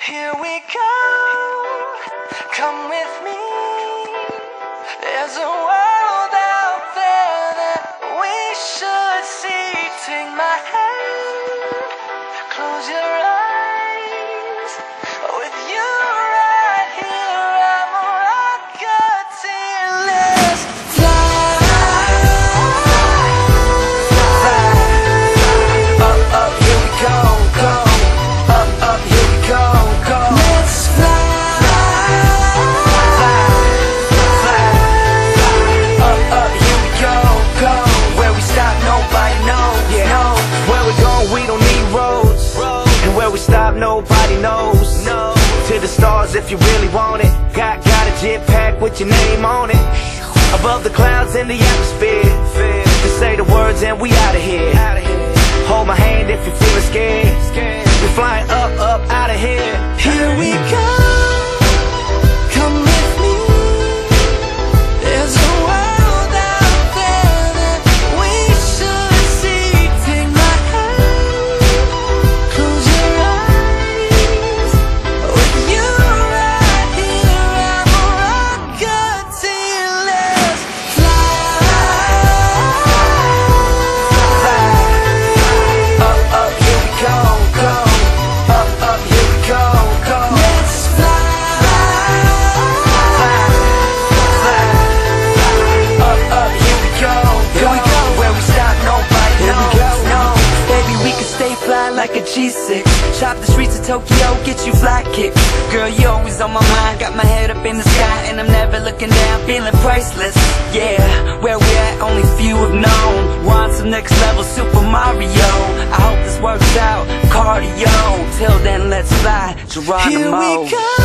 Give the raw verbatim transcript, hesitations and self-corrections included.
Here we go, come with me. There's a world out there that we should see. Take my hand, close your eyes. With you right here, I'm a rocket till let's fly. Fly. Up, up, here we go, go. Up, up, here we go, go. Let's fly. Fly, fly. Up, up, here we go, go. Where we stop, nobody knows. Yeah. No. Where we going, we don't need roads. And where we stop, nobody knows. No. To the stars if you really want it. Got, got a jetpack with your name on it. Above the clouds in the atmosphere. Just say the words and we outta here. Hold my hand if you're feeling scared. We're flying up, up, out of here. Here we go, come with me. There's a world out there that we should see. Take my hand, close your eyes. With you right here, I'm a rocket till let's fly. Fly. Up, up, here we go, go. Up, up, here we go, go. Let's fly. Fly, fly. Up, up, here we go, go. Where we stop, nobody knows. No, baby, we can stay fly like a G six. Chop the streets of Tokyo, get you fly kicks. Girl, you always on my mind. Got my head up in the sky and I'm never looking down, feeling priceless. Yeah, where we at, only few have known. Want some next level Super Mario. I hope this works out, cardio. Till then, let's fly, Geronimo. Here we go.